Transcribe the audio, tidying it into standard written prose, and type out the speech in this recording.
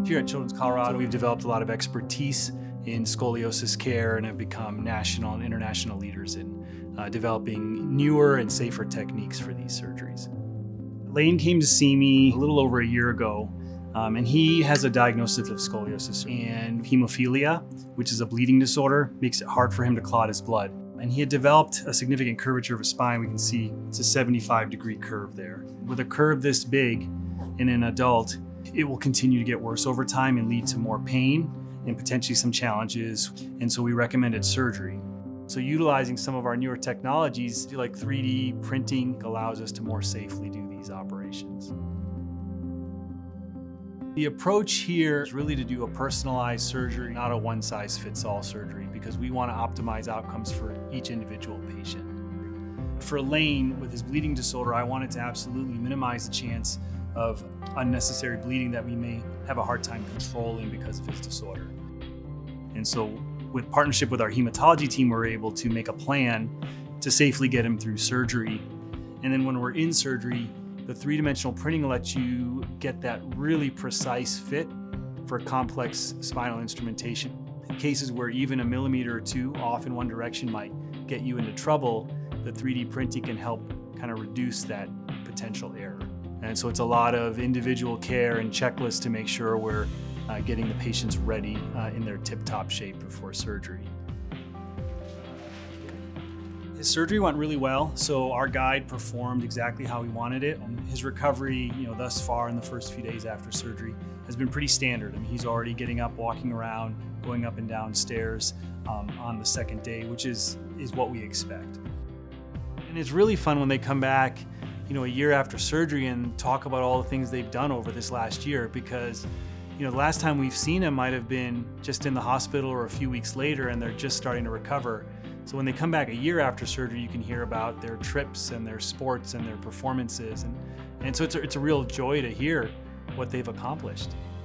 Here at Children's Colorado, we've developed a lot of expertise in scoliosis care and have become national and international leaders in developing newer and safer techniques for these surgeries. Lane came to see me a little over a year ago, and he has a diagnosis of scoliosis and hemophilia, which is a bleeding disorder, makes it hard for him to clot his blood. And he had developed a significant curvature of his spine. We can see it's a 75-degree curve there. With a curve this big in an adult, it will continue to get worse over time and lead to more pain and potentially some challenges. And so we recommended surgery. So utilizing some of our newer technologies, like 3D printing, allows us to more safely do these operations. The approach here is really to do a personalized surgery, not a one-size-fits-all surgery, because we want to optimize outcomes for each individual patient. For Lane, with his bleeding disorder, I wanted to absolutely minimize the chance of unnecessary bleeding that we may have a hard time controlling because of his disorder. And so with partnership with our hematology team, we're able to make a plan to safely get him through surgery. And then when we're in surgery, the three-dimensional printing lets you get that really precise fit for complex spinal instrumentation. In cases where even a millimeter or two off in one direction might get you into trouble, the 3D printing can help kind of reduce that potential error. And so it's a lot of individual care and checklists to make sure we're getting the patients ready in their tip-top shape before surgery. His surgery went really well, so our guide performed exactly how we wanted it. And his recovery, thus far in the first few days after surgery, has been pretty standard. I mean, he's already getting up, walking around, going up and down stairs on the second day, which is what we expect. And it's really fun when they come back, a year after surgery and talk about all the things they've done over this last year, because the last time we've seen them might have been just in the hospital or a few weeks later, and they're just starting to recover. So when they come back a year after surgery, you can hear about their trips and their sports and their performances. And so it's a real joy to hear what they've accomplished.